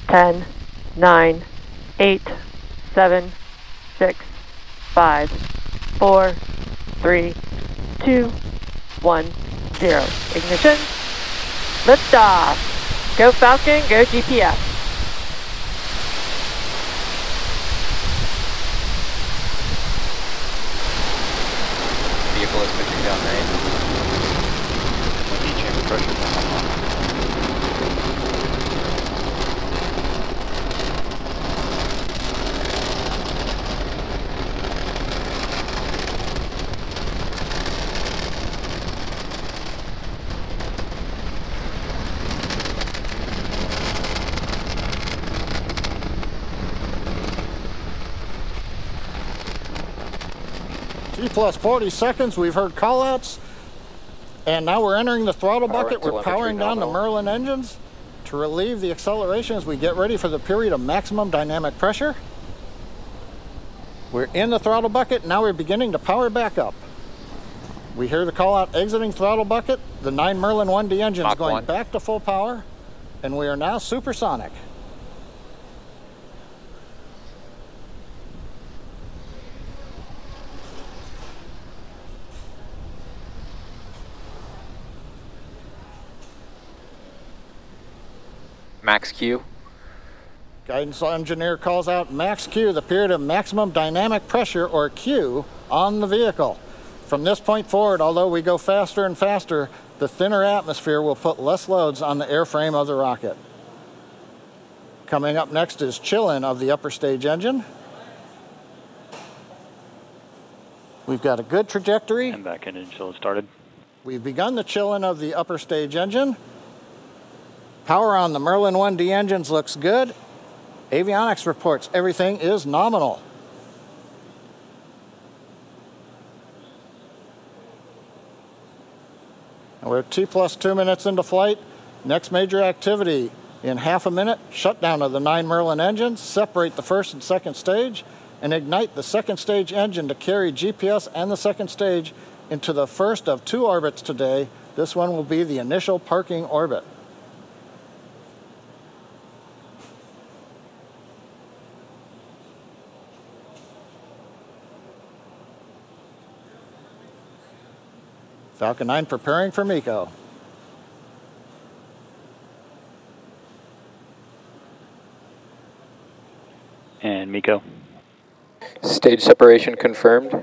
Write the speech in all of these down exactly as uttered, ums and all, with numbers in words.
ten, nine, eight, seven, six, five, four, three, two, one, zero. Ignition. Liftoff. Go Falcon, go G P S. Vehicle is pushing down range. Heat chamber pressure down. T plus forty seconds, we've heard callouts, and now we're entering the throttle Power bucket. We're powering down the Merlin engines to relieve the acceleration as we get ready for the period of maximum dynamic pressure. We're in the throttle bucket, now we're beginning to power back up. We hear the call out exiting throttle bucket, the nine Merlin one D engines Mach going one. back to full power, and we are now supersonic. Max Q. Guidance engineer calls out max Q, the period of maximum dynamic pressure, or Q, on the vehicle. From this point forward, although we go faster and faster, the thinner atmosphere will put less loads on the airframe of the rocket. Coming up next is chill-in of the upper stage engine. We've got a good trajectory. And back engine chill started. We've begun the chill-in of the upper stage engine. Power on the Merlin one D engines looks good. Avionics reports everything is nominal. And we're T plus two minutes into flight. Next major activity in half a minute, shutdown of the nine Merlin engines, separate the first and second stage, and ignite the second stage engine to carry G P S and the second stage into the first of two orbits today. This one will be the initial parking orbit. Falcon nine preparing for MECO. And MECO. Stage separation confirmed.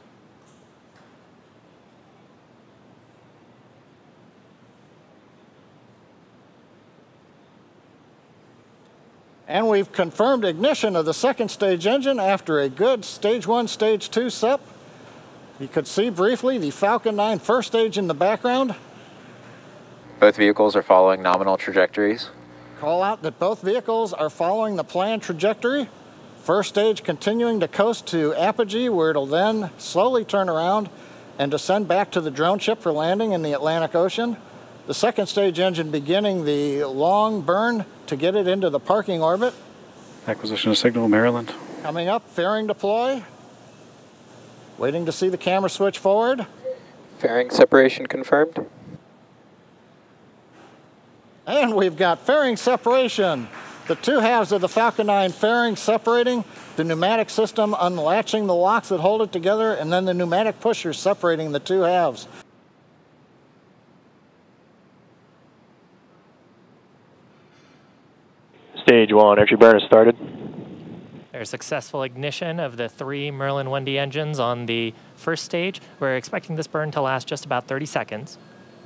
And we've confirmed ignition of the second stage engine after a good stage one, stage two S E P. You could see briefly the Falcon nine first stage in the background. Both vehicles are following nominal trajectories. Call out that both vehicles are following the planned trajectory. First stage continuing to coast to apogee, where it'll then slowly turn around and descend back to the drone ship for landing in the Atlantic Ocean. The second stage engine beginning the long burn to get it into the parking orbit. Acquisition of signal, Maryland. Coming up, fairing deploy. Waiting to see the camera switch forward. Fairing separation confirmed. And we've got fairing separation. The two halves of the Falcon nine fairing separating, the pneumatic system unlatching the locks that hold it together, and then the pneumatic pusher separating the two halves. Stage one, entry burn has started. There's successful ignition of the three Merlin one D engines on the first stage. We're expecting this burn to last just about thirty seconds.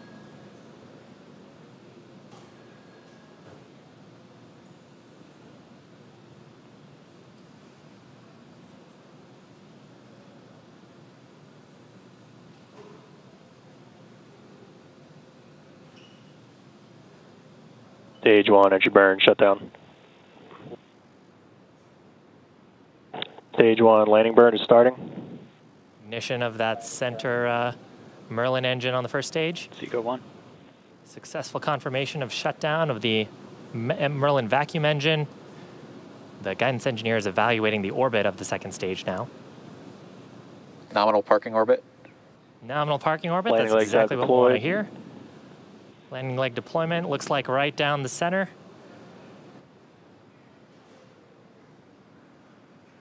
Stage one, entry burn, shutdown. Stage one, landing burn is starting. Ignition of that center uh, Merlin engine on the first stage. Seco one. Successful confirmation of shutdown of the Merlin vacuum engine. The guidance engineer is evaluating the orbit of the second stage now. Nominal parking orbit. Nominal parking orbit, Landing that's legs exactly out what we want to deployed. hear. Landing leg deployment looks like right down the center.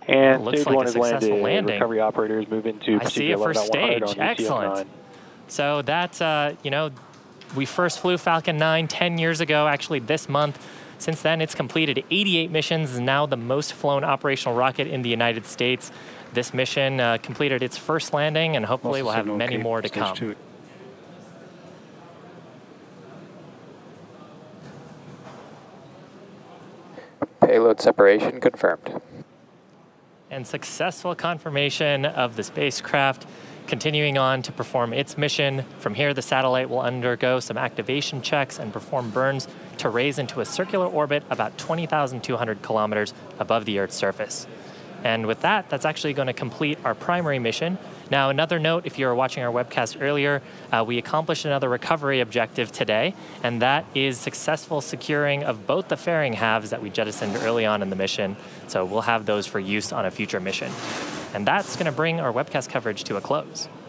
And Looks stage like one a is successful landed. landing. Recovery operators move into I see it procedure first eleven point one hundred stage. on U T M nine. Excellent. So that, uh, you know, we first flew Falcon nine ten years ago, actually this month. Since then, it's completed eighty-eight missions, and now the most flown operational rocket in the United States. This mission uh, completed its first landing, and hopefully we'll have many more to come. Payload separation confirmed. And successful confirmation of the spacecraft continuing on to perform its mission. From here, the satellite will undergo some activation checks and perform burns to raise into a circular orbit about twenty thousand two hundred kilometers above the Earth's surface. And with that, that's actually going to complete our primary mission. Now, another note, if you were watching our webcast earlier, uh, we accomplished another recovery objective today, and that is successful securing of both the fairing halves that we jettisoned early on in the mission. So we'll have those for use on a future mission. And that's going to bring our webcast coverage to a close.